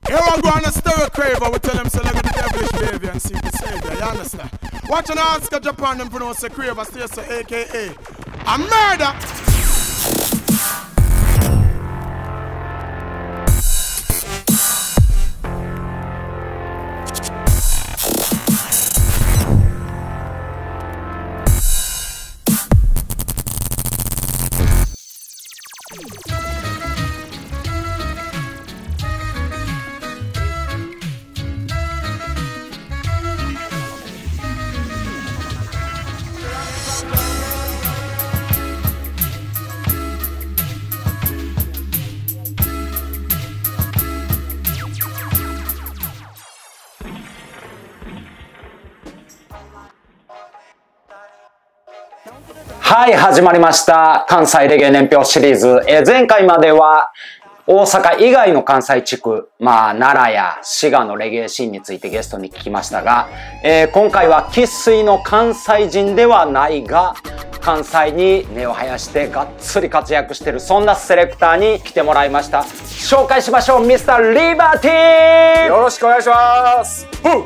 Here I go on a stereo craver, we tell them so let me the devilish behavior and see the savior, you understand? Watch an Oscar Japan, them pronounce a craver, stay so AKA a murder! はい、始まりました。関西レゲエ年表シリーズ。前回までは大阪以外の関西地区、奈良や滋賀のレゲエシーンについてゲストに聞きましたが、今回は生粋の関西人ではないが、関西に根を生やしてがっつり活躍している、そんなセレクターに来てもらいました。紹介しましょう、ミスターリバティ。 よろしくお願いします。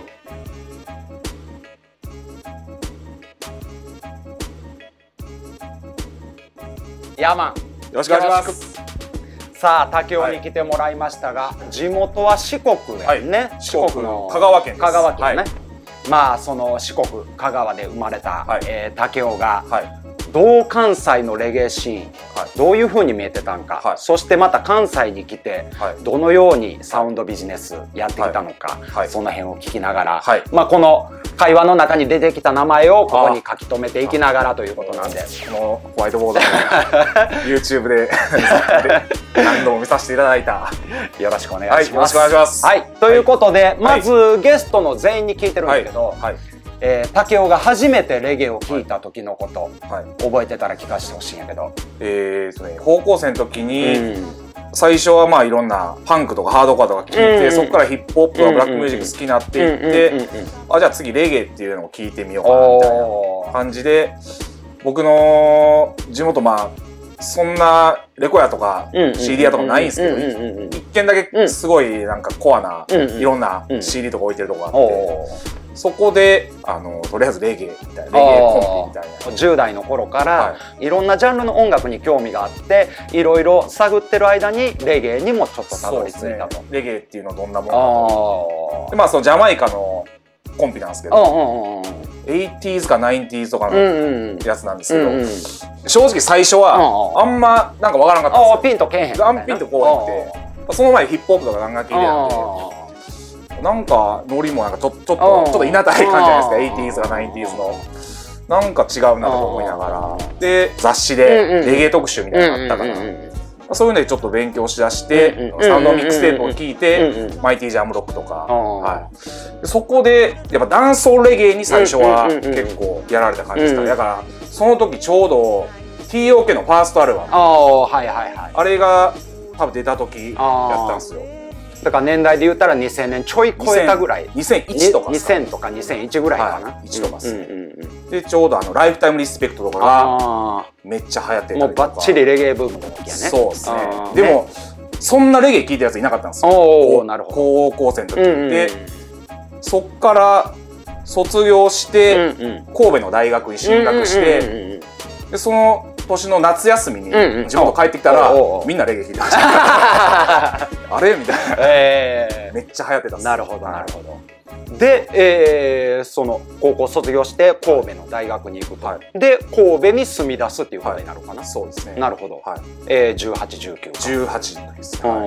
ヤーマン、 よろしくお願いします。 さあ、武雄に来てもらいましたが、地元は四国だよね。 四国の香川県です。 香川県ね。その四国香川で生まれた武雄が、どう関西のレゲエシーン、どういう風に見えてたんか、そしてまた関西に来て、どのようにサウンドビジネスやってきたのか、その辺を聞きながら、この会話の中に出てきた名前をここに書き留めていきながらということなんで、 このホワイトボードでYouTube で何度も見させていただいた。 よろしくお願いします。 よろしくお願いします。 はい、ということで、まずゲストの全員に聞いてるんだけど、武雄が初めてレゲエを聴いた時のこと、覚えてたら聞かせてほしいんやけど。 高校生の時に、最初はいろんなパンクとかハードコアとか聞いて、そこからヒップホップとかブラックミュージック好きになっていって、じゃあ次レゲエっていうのを聞いてみようかなみたいな感じで、僕の地元そんなレコヤとか CD 屋とかないんですけど、一軒だけすごいなんかコアないろんな CD とか置いてるとこがあって、そこでとりあえずレゲエみたいな、レゲエコンビみたいな。 10代の頃からいろんなジャンルの音楽に興味があって、いろいろ探ってる間にレゲエにもちょっとたどり着いたと。 レゲエっていうのはどんなものかと。でそのジャマイカのコンピなんですけど、80s か 90s とかのやつなんですけど、正直最初はあんまなんかわからなかったんですよ。 ピンとけえへん。 ピンとこうやって、その前ヒップホップとかガンガン聴いてたんで、なんかノリもなんかちょっといなたい感じじゃないですか。80s か 90s のなんか違うなと思いながら、で雑誌でレゲエ特集みたいなのがあったから、そういうのでちょっと勉強しだして、サウンドミックステープを聴いて、マイティジャムロックとか、そこでやっぱダンスソールレゲエに最初は結構やられた感じですから。だからその時ちょうど TOK のファーストアルバム、あれが多分出た時やったんですよ。 だから年代で言ったら2000年ちょい超えたぐらい、 2001とか 2000とか2001ぐらいかな。 1とかですね。でちょうどライフタイムリスペクトとかがめっちゃ流行ってたりとか、 もうバッチリレゲエブームの時やね。 そうですね。でもそんなレゲエ聴いてるやついなかったんですよ、高校生の時で。そっから卒業して神戸の大学に進学して、でその年の夏休みに地元帰ってきたらみんなレゲエ聴いてました。あれみたいな。めっちゃ流行ってたっす。 なるほどなるほど。で、その高校卒業して神戸の大学に行くと、で神戸に住み出すっていうことになるかな。 そうですね。 なるほど。18、19。 18です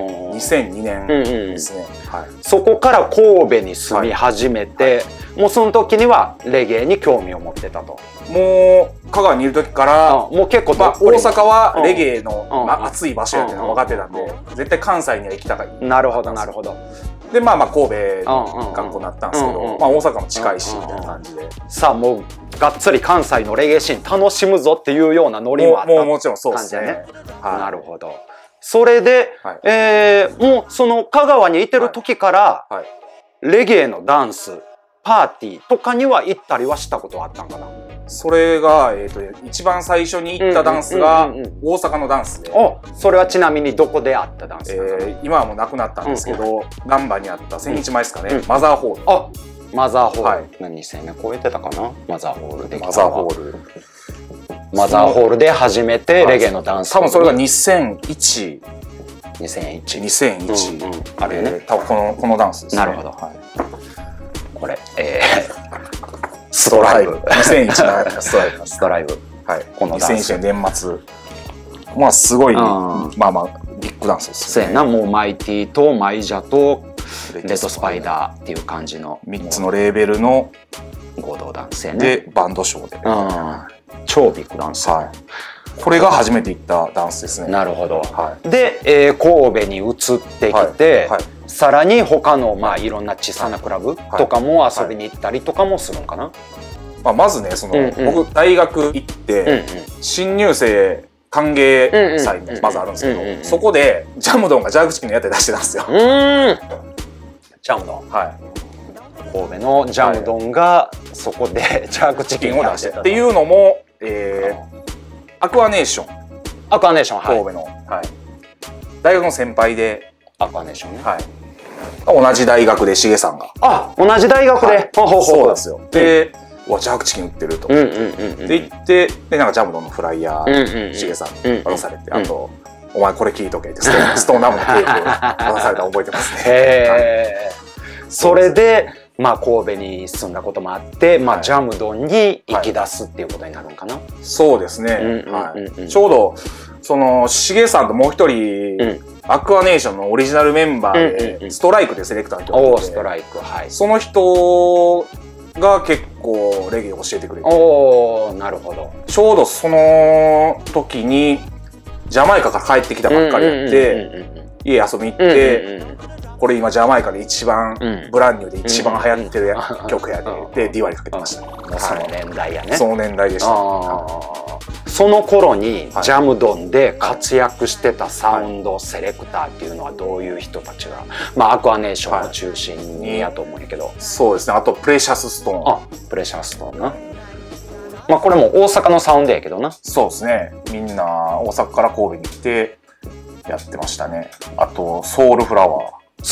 。2002年ですね。 そこから神戸に住み始めて、もうその時にはレゲエに興味を持ってたと。 もう香川にいる時からもう結構大阪はレゲエの熱い場所やっていうのが分かってたんで、絶対関西には行きたかった。 なるほどなるほど。 で神戸の学校になったんですけど、大阪も近いしみたいな感じで、 さあもうがっつり関西のレゲエシーン楽しむぞっていうようなノリもあった感じだね。 もちろんそうですね。 なるほど。それでもうその香川にいてる時からレゲエのダンスパーティーとかには行ったりはしたことはあったんかな。 それが、一番最初に行ったダンスが大阪のダンスで、 それはちなみにどこであったダンスなの？ 今はもうなくなったんですけど、難波にあった千日前ですかね、マザーホール。 マザーホール、 はい、 2000年超えてたかな。マザーホールでマザーホールで初めてレゲエのダンス。 多分それが2001。 あれね。 多分このダンスですね。 なるほど。これ、ストライブ。 2001年ストライブ。 はい。このダンス。 2001年年末。まあすごい、まあビッグダンスですそうやな、もうマイティとマイジャとレッドスパイダーっていう感じの 3つのレーベルの合同ダンスやね。 で、バンドショーで。 超ビッグダンス。 これが初めて行ったダンスですね。 なるほど。で、神戸に移ってきて、さらに他のいろんな小さなクラブとかも遊びに行ったりとかもするんかな。 まずね、僕大学行って新入生歓迎祭みまずあるんですけど、そこでジャムドンがジャークチキンの屋台出してたんですよ。 ジャムドン。神戸のジャムドンがそこでジャークチキンを出してたっていうのも、アクアネーション。 アクアネーション、 神戸の大学の先輩で。 アクアネーションね。 同じ大学でしげさんが。 同じ大学で。 そうですよ。で、ジャークチキン売ってると。で行って、でなんかジャムドンのフライヤーしげさんに渡されて、あとお前これ聞いとけってストーンナムのケーキを渡されたの覚えてますね。 それで神戸に住んだこともあって、ジャムドンに行き出すっていうことになるのかな。 そうですね。ちょうどそのしげさんともう一人アクアネーションのオリジナルメンバーでストライクでセレクターの人がいて、 ストライク、 その人が結構レゲエを教えてくれて。 なるほど。 ちょうどその時にジャマイカから帰ってきたばっかりやって家遊びに行って、これ今ジャマイカで一番ブランニューで一番流行ってる曲やでディワにかけてました。 その年代やね。 その年代でした。 その頃にジャムドンで活躍してたサウンドセレクターっていうのはどういう人たちが、アクアネーションを中心にやと思うんやけど。 そうですね。あとプレシャスストーン。 プレシャスストーンな。これも大阪のサウンドやけどな。 そうですね。みんな大阪から神戸に来てやってましたね。あとソウルフラワー。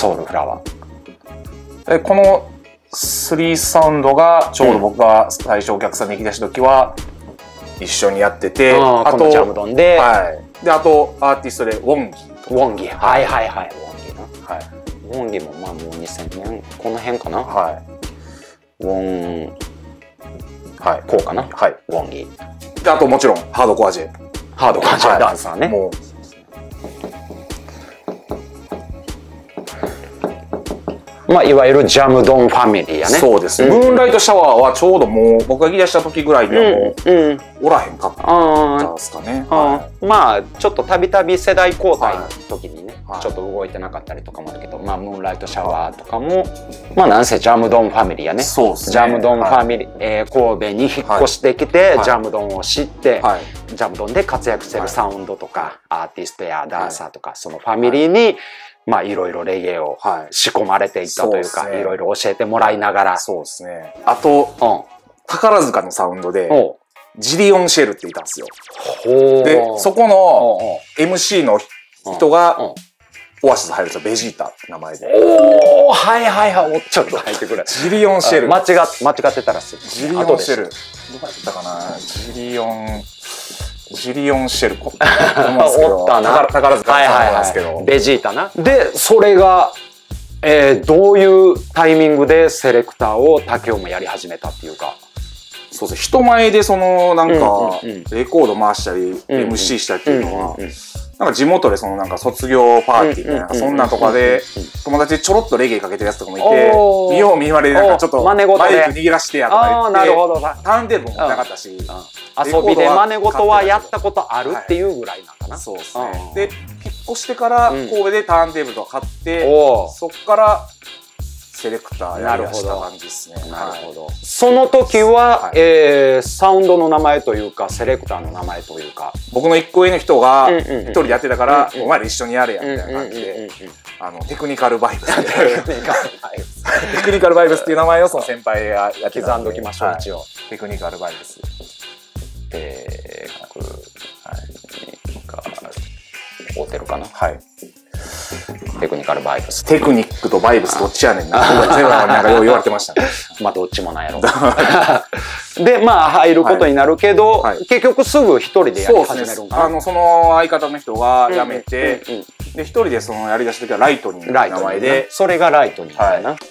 この3サウンドがちょうど僕が最初お客さんに行き出した時は一緒にやってて、 あとジャムドンで、 であとアーティストでウォンギ。 ウォンギな。ウォンギももう2000年この辺かな。ウォンこうかな。ウォンギで、あともちろんハードコア J ダンサーね。いわゆるジャムドンファミリーやね。 そうですね。ムーンライトシャワーはちょうどもう僕が行き出した時ぐらいにはもうおらへんかったですかね。 ちょっとたびたび世代交代の時にね、ちょっと動いてなかったりとかもあるけど、ムーンライトシャワーとかもなんせジャムドンファミリーやね。 そうですね。 ジャムドンファミリー、神戸に引っ越してきてジャムドンを知って、ジャムドンで活躍してるサウンドとかアーティストやダンサーとかそのファミリーにいろいろレゲエを仕込まれていったというか、いろいろ教えてもらいながら。 そうですね。あと、宝塚のサウンドで、ジリオンシェルっていたんですよ。で、そこの MC の人が、オアシス入るんですよ。ベジータって名前で。 ちょっと入ってくれ。 ジリオンシェル。 間違ってたらす。 ジリオンシェル。どこやったかな。ジリオンシェルおったな。 宝塚なんですけど。 ベジータな。で、それが、どういうタイミングでセレクターを竹雄もやり始めたっていうか。 そうですね。人前でなんか、レコード回したり、MC したりっていうのは、なんか地元でなんか卒業パーティーみたいな、そんなとかで、友達でちょろっとレゲエかけてるやつとかもいて、見よう見まねでなんかちょっとマイク握らしてやとか言って、 なるほど。 ターンテーブルもなかったし、 遊びで真似事はやったことあるっていうぐらいなんかな。 そうですね。で、引っ越してから神戸でターンテーブルとか買って、そっからセレクターやりだした感じですね。 なるほど。その時はサウンドの名前というかセレクターの名前というか、 僕の一個上の人が一人でやってたからお前ら一緒にやれやみたいな感じで、テクニカルバイブスっていうテクニカルバイブスっていう名前をその先輩がやってたんで、 刻んどきましょう一応。 テクニカルバイブス。 合うてるかな。 はい。 テクニカルバイブス。 テクニックとバイブスどっちやねんな。なんかよう言われてましたね。 まあどっちもなんやろ。で、まあ入ることになるけど、結局すぐ一人でやり始めるんかな。 その相方の人が辞めて、で、一人でそのやり出した時はライトニーの名前で。 それがライトニーだな。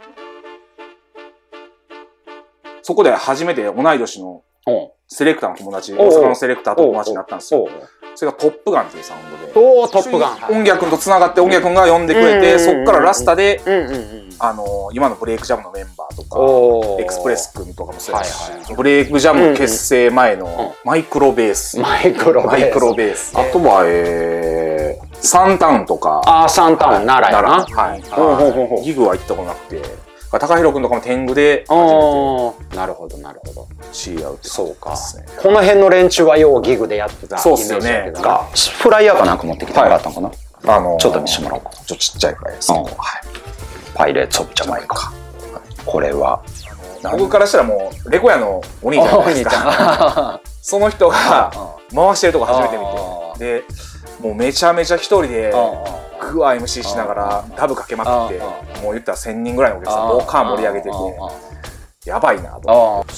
そこで初めて同い年のセレクターの友達、大阪のセレクターと友達になったんですよ。それがトップガンっていうサウンドで。 おー、トップガン。 音楽と繋がって音楽が呼んでくれて、そっからラスタで、今のブレイクジャムのメンバーとか、エクスプレス君とかもそうやし、ブレイクジャム結成前のマイクロベース。 マイクロベース。 あとは、サンタウンとか。 ああ、サンタウン、奈良やな。 はい。ギグは行ったことなくて、高弘君とかも天狗で初めて。 なるほど、なるほど。 知り合うってそうか。この辺の連中はようギグでやってたイメージだけどな。フライヤーかなんか持ってきてもらったのかな。ちょっと見せてもらおうか。 ちょっとちっちゃいフライヤーです。 パイレーツオブジャマイカ。これは。 僕からしたらもう、レコヤのお兄ちゃんじゃないですか。その人が回してるとこ初めて見て。で、もうめちゃめちゃ一人で、グワ MC しながらダブかけまくって、もう言ったら1000人ぐらいのお客さん、ボーカー盛り上げてて、やばいなと思って。